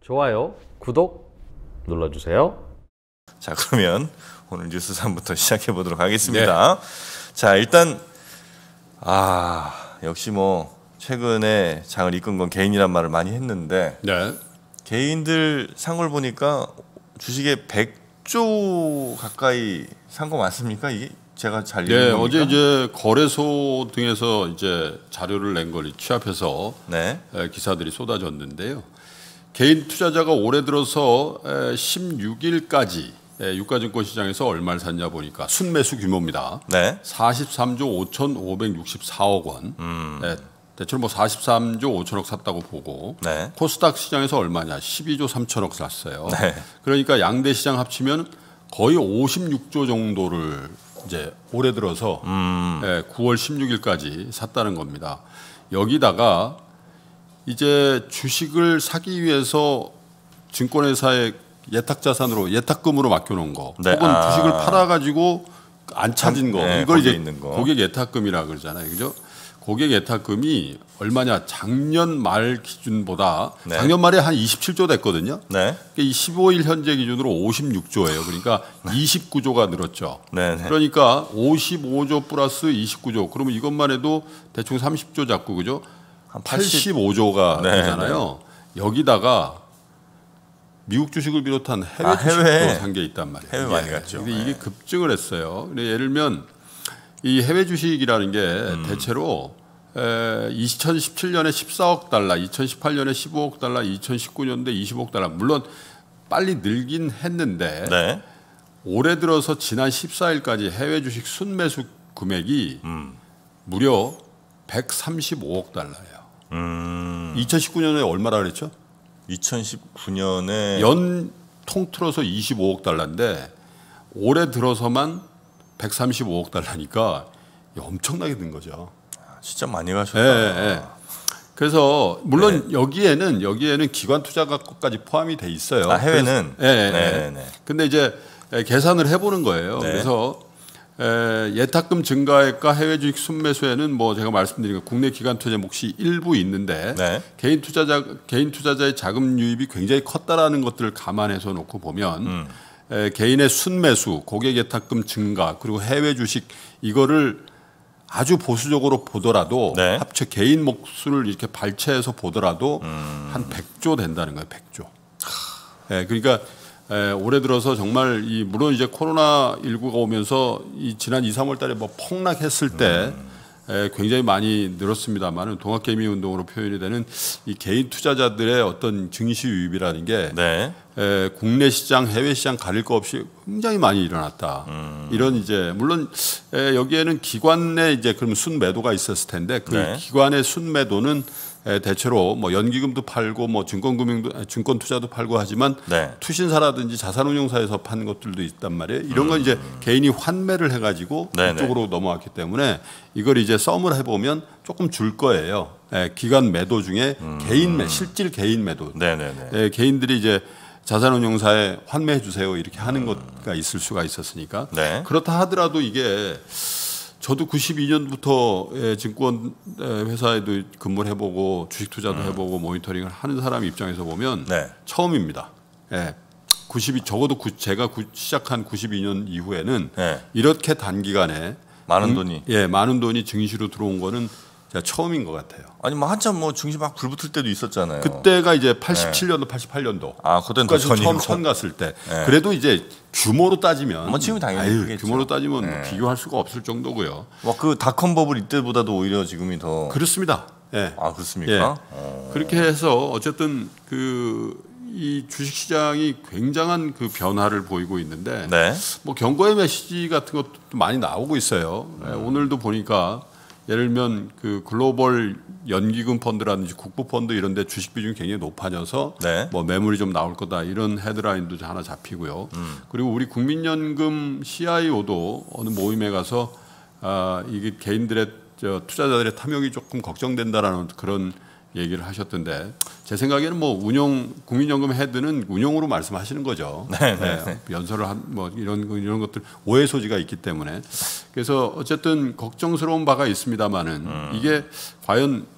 좋아요, 구독 눌러주세요. 자, 그러면 오늘 뉴스 3부터 시작해 보도록 하겠습니다. 네. 자, 일단 역시 뭐 최근에 장을 이끈 건 개인이란 말을 많이 했는데 네. 개인들 산 걸 보니까 주식에 100조 가까이 산 거 맞습니까? 이게 제가 잘 읽은 겁니까? 어제 이제 거래소 등에서 이제 자료를 낸 걸 취합해서 기사들이 쏟아졌는데요. 개인 투자자가 올해 들어서 16일까지 유가증권 시장에서 얼마를 샀냐 보니까 순매수 규모입니다. 43조 5,564억 원. 대체로 뭐 43조 5천억 샀다고 보고 코스닥 시장에서 얼마냐? 12조 3천억 샀어요. 그러니까 양대 시장 합치면 거의 56조 정도를 이제 올해 들어서 9월 16일까지 샀다는 겁니다. 여기다가 이제 주식을 사기 위해서 증권회사에 예탁자산으로 예탁금으로 맡겨놓은 거, 혹은 주식을 팔아가지고 안 찾은 거, 이걸 이제 고객 예탁금이라 그러잖아요, 그죠? 고객 예탁금이 얼마냐? 작년 말 기준보다 작년 말에 한 27조 됐거든요. 이 15일 현재 기준으로 56조예요. 그러니까 29조가 늘었죠. 그러니까 55조 플러스 29조. 그러면 이것만 해도 대충 30조 잡고, 그죠? 한 85조가 되잖아요. 여기다가 미국 주식을 비롯한 해외 주식도 산 게 있단 말이에요. 해외 많이 갔죠. 근데 이게 급증을 했어요. 예를 들면 이 해외 주식이라는 게 대체로 2017년에 14억 달러, 2018년에 15억 달러, 2019년도에 20억 달러. 물론 빨리 늘긴 했는데 올해 들어서 지난 14일까지 해외 주식 순매수 금액이 무려 135억 달러예요. 2019년에 얼마라 그랬죠? 2019년에 연 통틀어서 25억 달러인데 올해 들어서만 135억 달러니까 엄청나게 든 거죠. 진짜 많이 가셨다. 그래서 물론 여기에는 기관 투자가까지 포함이 돼 있어요. 해외는. 근데 이제 계산을 해보는 거예요. 그래서 예탁금 증가액과 해외 주식 순매수에는 뭐 제가 말씀드린 거 국내 기관 투자 몫이 일부 있는데 개인 투자자의 자금 유입이 굉장히 컸다라는 것들을 감안해서 놓고 보면 개인의 순매수, 고객 예탁금 증가, 그리고 해외 주식 이거를 아주 보수적으로 보더라도 합쳐 개인 몫을 이렇게 발췌해서 보더라도 한 100조 된다는 거예요. 100조. 그러니까 올해 들어서 정말 물론 이제 코로나19가 오면서 지난 2, 3월 달에 뭐 폭락했을 때 굉장히 많이 늘었습니다만은 동학개미 운동으로 표현이 되는 이 개인 투자자들의 어떤 증시 유입이라는 게 국내 시장, 해외 시장 가릴 거 없이 굉장히 많이 일어났다. 이런 이제 물론 여기에는 기관의 이제 그럼 순매도가 있었을 텐데 그 기관의 순매도는 대체로 뭐 연기금도 팔고 뭐 증권 투자도 팔고 하지만 투신사라든지 자산운용사에서 파는 것들도 있단 말이에요. 이런 건 이제 개인이 환매를 해가지고 이쪽으로 넘어왔기 때문에 이걸 이제 썸을 해보면 조금 줄 거예요. 기관 매도 중에 실질 개인 매도. 개인들이 이제 자산운용사에 환매해 주세요 이렇게 하는 것가 있을 수가 있었으니까. 그렇다 하더라도 이게 저도 92년부터 증권 회사에도 근무를 해보고 주식 투자도 해보고 모니터링을 하는 사람 입장에서 보면 처음입니다. 적어도 제가 시작한 92년 이후에는 이렇게 단기간에 많은 돈이 증시로 들어온 거는 제가 처음인 것 같아요. 아니 뭐 한참 뭐 증시 막 불붙을 때도 있었잖아요. 그때가 이제 87년도, 88년도. 그때는 더 처음 선 갔을 때. 그래도 이제 규모로 따지면 지금 당연히 크겠죠. 규모로 따지면 비교할 수가 없을 정도고요. 그 닷컴 버블 이때보다도 오히려 지금이 더 그렇습니다. 그렇습니까? 그렇게 해서 어쨌든 이 주식 시장이 굉장한 그 변화를 보이고 있는데 뭐 경고의 메시지 같은 것도 많이 나오고 있어요. 오늘도 보니까 예를 들면 그 글로벌 연기금 펀드라든지 국부 펀드 이런 데 주식 비중이 굉장히 높아져서 뭐 매물이 좀 나올 거다 이런 헤드라인도 하나 잡히고요. 그리고 우리 국민연금 CIO도 어느 모임에 가서 이게 개인들의 투자자들의 탐욕이 조금 걱정된다라는 그런 얘기를 하셨던데 제 생각에는 뭐 국민연금 헤드는 운용으로 말씀하시는 거죠. 연설을 뭐 이런 것들 오해 소지가 있기 때문에 그래서 어쨌든 걱정스러운 바가 있습니다만은 이게 과연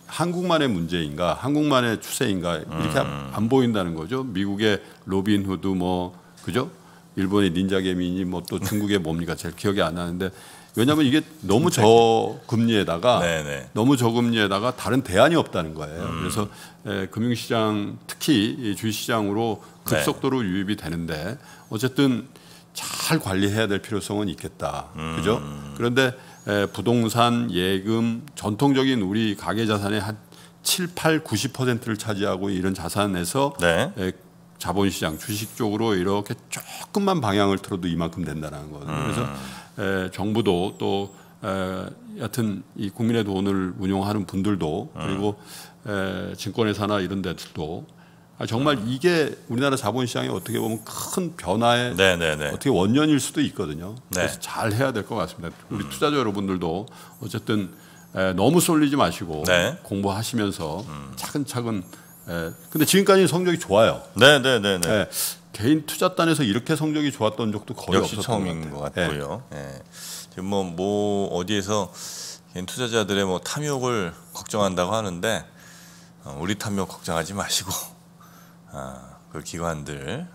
한국만의 문제인가, 한국만의 추세인가 이렇게 안 보인다는 거죠. 미국의 로빈후드 뭐 그죠? 일본의 닌자개미니 뭐 또 중국의 뭡니까? 제일 기억이 안 나는데 왜냐하면 이게 너무 저금리에다가 너무 저금리에다가 다른 대안이 없다는 거예요. 그래서 금융시장 특히 이 주식시장으로 급속도로 유입이 되는데 어쨌든 잘 관리해야 될 필요성은 있겠다. 그죠? 그런데 부동산, 예금, 전통적인 우리 가계 자산의 한 7, 8, 90%를 차지하고 이런 자산에서 자본시장, 주식 쪽으로 이렇게 조금만 방향을 틀어도 이만큼 된다는 거거든요. 그래서 정부도 또 여하튼 이 국민의 돈을 운용하는 분들도 그리고 증권회사나 이런 데들도 정말 이게 우리나라 자본시장에 어떻게 보면 큰 변화의 어떻게 원년일 수도 있거든요. 그래서 잘 해야 될 것 같습니다. 우리 투자자 여러분들도 어쨌든 너무 쏠리지 마시고 공부하시면서 차근차근. 근데 지금까지 성적이 좋아요. 개인 투자단에서 이렇게 성적이 좋았던 적도 거의 역시 없었던 처음인 것 같고요. 지금 뭐 어디에서 개인 투자자들의 뭐 탐욕을 걱정한다고 하는데 우리 탐욕 걱정하지 마시고 그 기관들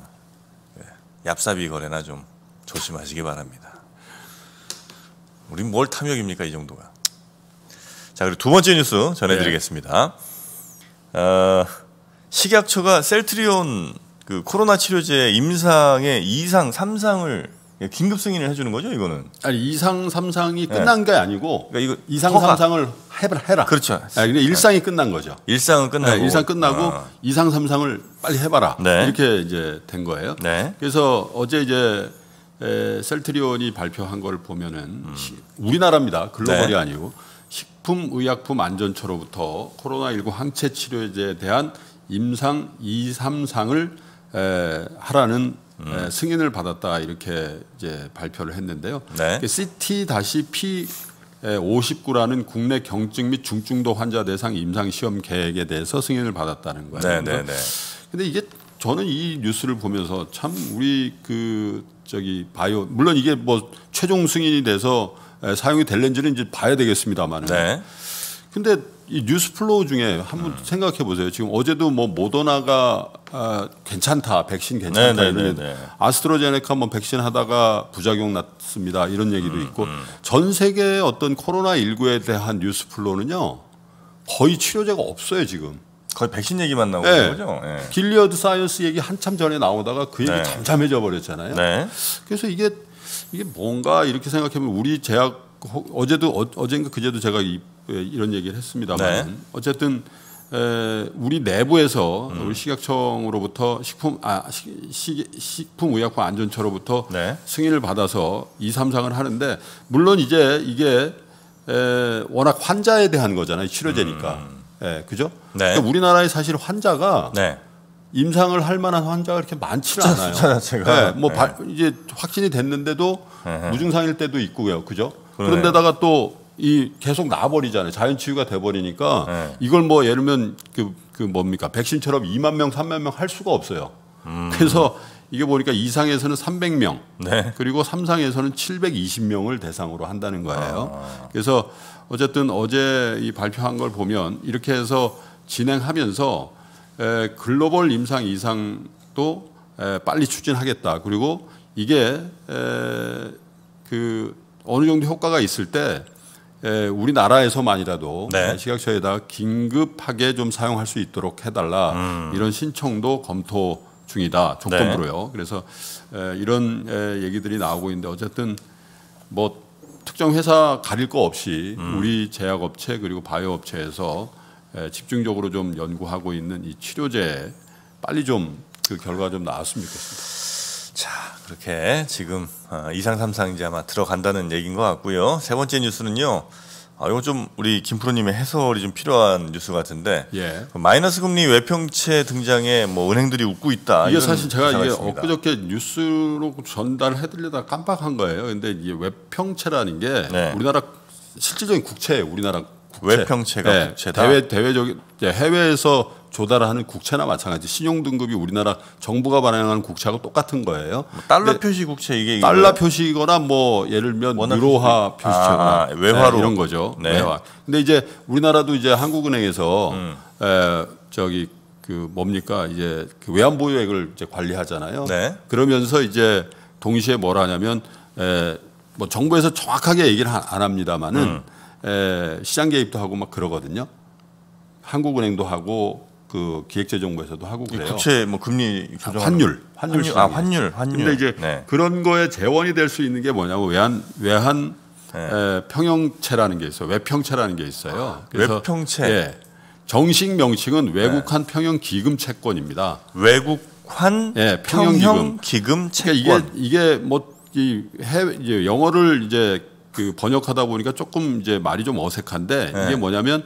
얍삽이 거래나 좀 조심하시기 바랍니다. 우린 뭘 탐욕입니까 이 정도가. 자 그리고 두 번째 뉴스 전해드리겠습니다. 식약처가 셀트리온 그 코로나 치료제 임상의 2상, 3상을 긴급 승인을 해주는 거죠, 이거는? 아니 2상, 3상이 끝난 게 아니고 그러니까 이거 2상, 3상을 해라. 그렇죠. 근데 1상이 끝난 거죠. 1상은 끝나고 1상 끝나고 2상, 3상을 빨리 해봐라. 이렇게 이제 된 거예요. 그래서 어제 이제 셀트리온이 발표한 걸 보면은 우리나라입니다. 글로벌이 아니고 식품의약품안전처로부터 코로나19 항체 치료제에 대한 임상 2, 3상을 하라는 승인을 받았다 이렇게 이제 발표를 했는데요. CT-P59라는 국내 경증 및 중증도 환자 대상 임상 시험 계획에 대해서 승인을 받았다는 거예요. 근데 이게 저는 이 뉴스를 보면서 참 우리 그 저기 바이오 물론 이게 뭐 최종 승인이 돼서 사용이 될는지는 이제 봐야 되겠습니다만. 근데 이 뉴스 플로우 중에 한번 생각해 보세요. 지금 어제도 뭐 모더나가 괜찮다, 백신 괜찮다 이런 아스트라제네카 뭐 백신 하다가 부작용 났습니다 이런 얘기도 있고 전 세계의 어떤 코로나 19에 대한 뉴스 플로우는요 거의 치료제가 없어요 지금. 거의 백신 얘기만 나오는 거죠. 길리어드 사이언스 얘기 한참 전에 나오다가 그 얘기 잠잠해져 버렸잖아요. 그래서 이게 뭔가 이렇게 생각하면 우리 제약 어젠가 그제도 제가 이런 얘기를 했습니다만 어쨌든 우리 내부에서 우리 식약청으로부터 식품의약품안전처로부터 승인을 받아서 2, 3상을 하는데 물론 이제 이게 워낙 환자에 대한 거잖아요. 치료제니까. 그죠? 그러니까 우리나라에 사실 환자가 임상을 할 만한 환자가 그렇게 많지는 않아요. 자체가. 이제 확진이 됐는데도 무증상일 때도 있고요. 그죠? 그런데다가 또 이 계속 나와버리잖아요. 자연 치유가 돼버리니까 이걸 뭐 예를 들면 그 뭡니까 백신처럼 2만 명, 3만 명 할 수가 없어요. 그래서 이게 보니까 2상에서는 300명 그리고 3상에서는 720명을 대상으로 한다는 거예요. 그래서 어쨌든 어제 이 발표한 걸 보면 이렇게 해서 진행하면서 글로벌 임상 2상도 빨리 추진하겠다. 그리고 이게 그 어느 정도 효과가 있을 때 우리나라에서만이라도 식약처에다 긴급하게 좀 사용할 수 있도록 해달라 이런 신청도 검토 중이다 조건부로요. 그래서 이런 얘기들이 나오고 있는데 어쨌든 뭐 특정 회사 가릴 거 없이 우리 제약업체 그리고 바이오업체에서 집중적으로 좀 연구하고 있는 이 치료제 빨리 좀 그 결과 좀 나왔으면 좋겠습니다. 자 그렇게 지금 2상 3상 이제 아마 들어간다는 얘기인 것 같고요. 세 번째 뉴스는요. 이거 좀 우리 김 프로님의 해설이 좀 필요한 뉴스 같은데 마이너스 금리 외평채 등장에 뭐 은행들이 웃고 있다. 이게 사실 제가 이게 엊그저께 뉴스로 전달해드리려다 깜빡한 거예요. 근데 이게 외평채라는 게 우리나라 실질적인 국채예요. 우리나라 국채. 외평채가 국채다. 대외적인 해외에서 조달하는 국채나 마찬가지. 신용 등급이 우리나라 정부가 발행하는 국채하고 똑같은 거예요. 뭐 달러 표시 국채 이게 달러 표시거나 뭐 예를 들면 유로화 표시처럼 외화로 이런 거죠. 네. 외화. 근데 이제 우리나라도 이제 한국은행에서 저기 그 뭡니까 이제 그 외환 보유액을 이제 관리하잖아요. 네. 그러면서 이제 동시에 뭘 하냐면 뭐 정부에서 정확하게 얘기를 안 합니다만은 시장 개입도 하고 막 그러거든요. 한국은행도 하고 그 기획재정부에서도 하고 그래요. 국채 뭐 금리 조정 환율. 환율. 근데 이제 네. 그런 거에 재원이 될 수 있는 게 뭐냐면 외환 평형채라는 게 있어요. 외평채라는 게 있어요. 그래서 외평채. 예. 정식 명칭은 외국환 평형 기금 채권입니다. 외국환 평형 기금 채권. 그러니까 이게 뭐 이 해외 이제 영어를 이제 그 번역하다 보니까 조금 이제 말이 좀 어색한데 이게 뭐냐면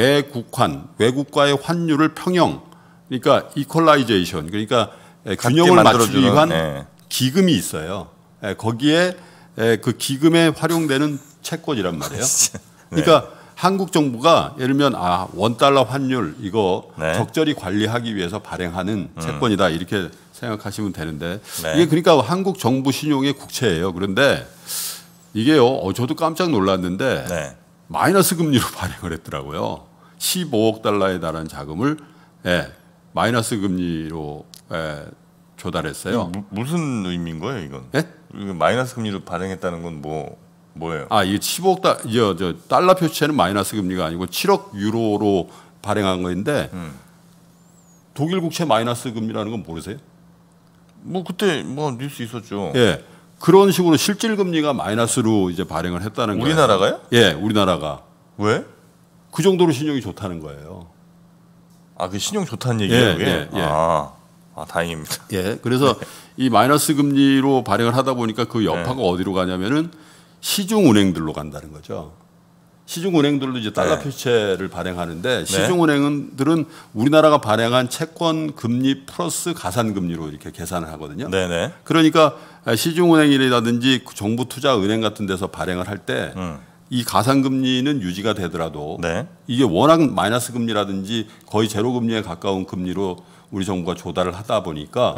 외국과의 환율을 평형, 그러니까 이퀄라이제이션, 그러니까 균형을 맞추기 위한 기금이 있어요. 거기에 그 기금에 활용되는 채권이란 말이에요. 그러니까 한국 정부가 예를 들면 $1 환율 이거 적절히 관리하기 위해서 발행하는 채권이다 이렇게 생각하시면 되는데 이게 그러니까 한국 정부 신용의 국채예요. 그런데 이게요, 저도 깜짝 놀랐는데 마이너스 금리로 발행을 했더라고요. 15억 달러에 달하는 자금을 마이너스 금리로 조달했어요. 무슨 의미인 거예요, 이건? 이거 마이너스 금리로 발행했다는 건 뭐예요? 이게 15억 달러 표시채는 마이너스 금리가 아니고 7억 유로로 발행한 건데 독일 국채 마이너스 금리라는 건 모르세요? 뭐 그때 뭐 뉴스 있었죠. 예. 그런 식으로 실질 금리가 마이너스로 이제 발행을 했다는 거예요. 우리나라가요? 예, 우리나라가. 왜? 그 정도로 신용이 좋다는 거예요. 그 신용 좋다는 얘기예요? 예. 다행입니다. 예. 그래서 이 마이너스 금리로 발행을 하다 보니까 그 여파가 어디로 가냐면은 시중 은행들로 간다는 거죠. 시중 은행들도 이제 달러 표시채를 발행하는데 시중 은행들은 우리나라가 발행한 채권 금리 플러스 가산 금리로 이렇게 계산을 하거든요. 네네. 그러니까 시중 은행이라든지 정부 투자 은행 같은 데서 발행을 할 때 이 가산 금리는 유지가 되더라도 이게 워낙 마이너스 금리라든지 거의 제로 금리에 가까운 금리로 우리 정부가 조달을 하다 보니까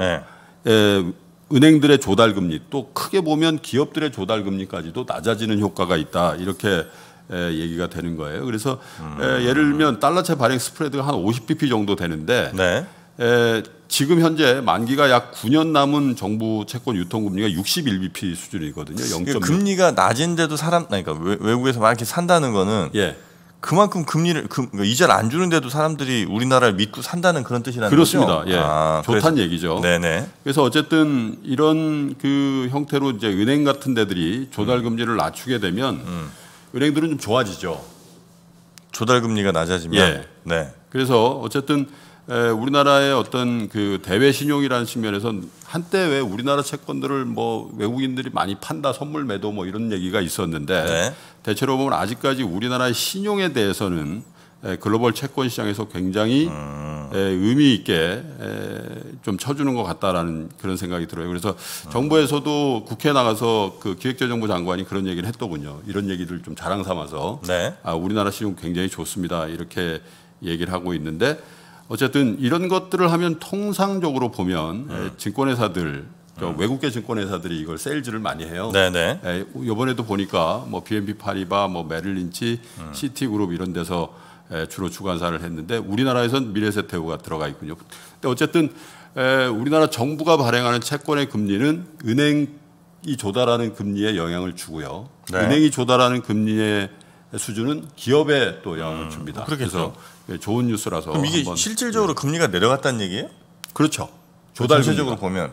은행들의 조달 금리 또 크게 보면 기업들의 조달 금리까지도 낮아지는 효과가 있다 이렇게 얘기가 되는 거예요. 그래서 예를 들면 달러채 발행 스프레드가 한 50bp 정도 되는데 지금 현재 만기가 약 9년 남은 정부 채권 유통 금리가 61bp 수준이거든요. 0.6. 금리가 낮은데도 그러니까 외국에서 막 이렇게 산다는 거는 그만큼 금리를 이자를 안 주는데도 사람들이 우리나라를 믿고 산다는 그런 뜻이라는 거죠. 그렇습니다. 좋다는 얘기죠. 네네. 그래서 어쨌든 이런 그 형태로 이제 은행 같은 데들이 조달 금리를 낮추게 되면 은행들은 좀 좋아지죠. 조달 금리가 낮아지면. 그래서 어쨌든 우리나라의 어떤 그 대외 신용이라는 측면에서는 한때 왜 우리나라 채권들을 뭐 외국인들이 많이 판다 선물 매도 뭐 이런 얘기가 있었는데 대체로 보면 아직까지 우리나라의 신용에 대해서는 글로벌 채권 시장에서 굉장히 의미 있게 좀 쳐주는 것 같다라는 그런 생각이 들어요. 그래서 정부에서도 국회에 나가서 그 기획재정부 장관이 그런 얘기를 했더군요. 이런 얘기를 좀 자랑 삼아서 우리나라 신용 굉장히 좋습니다. 이렇게 얘기를 하고 있는데 어쨌든 이런 것들을 하면 통상적으로 보면 증권회사들 외국계 증권회사들이 이걸 세일즈를 많이 해요. 이번에도 보니까 뭐 BNP 파리바, 뭐 메릴린치, 시티그룹 이런 데서 주로 주관사를 했는데 우리나라에선 미래세태우가 들어가 있군요. 근데 어쨌든 우리나라 정부가 발행하는 채권의 금리는 은행이 조달하는 금리에 영향을 주고요. 은행이 조달하는 금리의 수준은 기업에 또 영향을 줍니다. 그래서 좋은 뉴스라서. 그럼 이게 실질적으로 금리가 내려갔다는 얘기예요? 그렇죠. 조달 전체적으로 보면.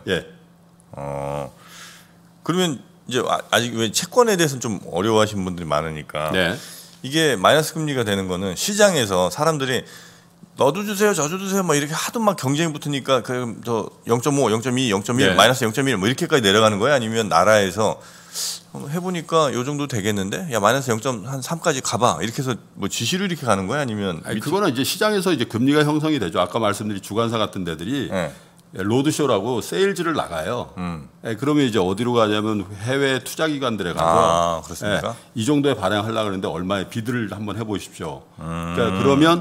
그러면 이제 아직 왜 채권에 대해서는 좀 어려워하시는 분들이 많으니까 이게 마이너스 금리가 되는 거는 시장에서 사람들이 너도 주세요, 저도 주세요, 막 이렇게 하도 막 경쟁이 붙으니까 그럼 저 0.5, 0.2, 0.1, 마이너스 0.1 뭐 이렇게까지 내려가는 거야? 아니면 나라에서 해보니까 요 정도 되겠는데, 야 마이너스 0.3까지 가봐 이렇게 해서 뭐 지시로 이렇게 가는 거야? 아니면 그거는 이제 시장에서 이제 금리가 형성이 되죠. 아까 말씀드린 주관사 같은 데들이 로드쇼라고 세일즈를 나가요. 그러면 이제 어디로 가냐면 해외 투자기관들에 가서 그렇습니까? 이 정도에 발행하려고 하는데 얼마에 비드를 한번 해보십시오. 그러니까 그러면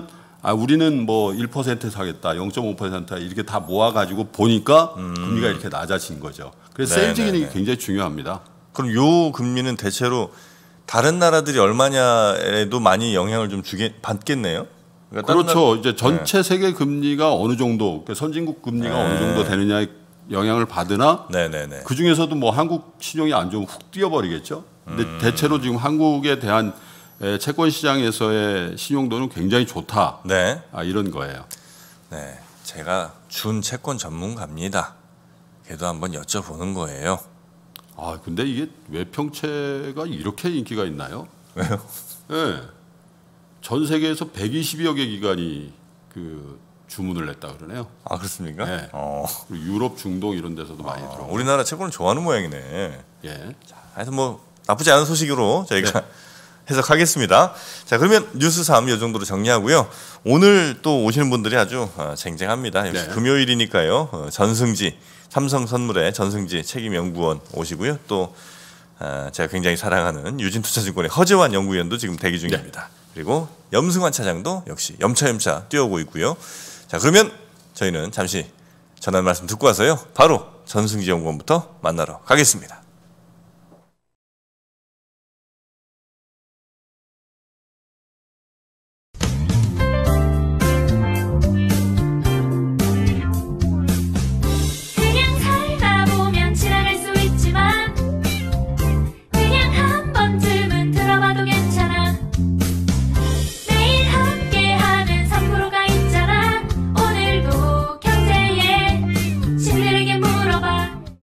우리는 뭐 1% 사겠다, 0.5% 이렇게 다 모아가지고 보니까 금리가 이렇게 낮아진 거죠. 그래서 세일즈 기능이 굉장히 중요합니다. 그럼 요 금리는 대체로 다른 나라들이 얼마냐에도 많이 영향을 좀 받겠네요. 그러니까 그렇죠. 이제 전체 세계 금리가 어느 정도, 그러니까 선진국 금리가 어느 정도 되느냐에 영향을 받으나 그 중에서도 뭐 한국 신용이 안 좋으면 훅 뛰어버리겠죠. 근데 대체로 지금 한국에 대한 채권 시장에서의 신용도는 굉장히 좋다. 이런 거예요. 네, 제가 준 채권 전문가입니다. 그래도 한번 여쭤보는 거예요. 근데 이게 외평채가 이렇게 인기가 있나요? 왜요? 네. 전 세계에서 120여 개 기관이 그 주문을 냈다 그러네요. 그렇습니까? 네. 그리고 유럽, 중동 이런 데서도 많이 들어오고. 우리나라 채권을 좋아하는 모양이네. 예. 자, 하여튼 뭐 나쁘지 않은 소식으로 저희가 해석하겠습니다. 자, 그러면 뉴스 3 이 정도로 정리하고요. 오늘 또 오시는 분들이 아주 쟁쟁합니다. 역시 금요일이니까요. 전승지, 삼성선물의 전승지 책임연구원 오시고요. 또 제가 굉장히 사랑하는 유진투자증권의 허재환 연구위원도 지금 대기 중입니다. 그리고 염승환 차장도 역시 염차염차 뛰어오고 있고요. 자, 그러면 저희는 잠시 전한 말씀 듣고 와서요. 바로 전승지 연구원부터 만나러 가겠습니다.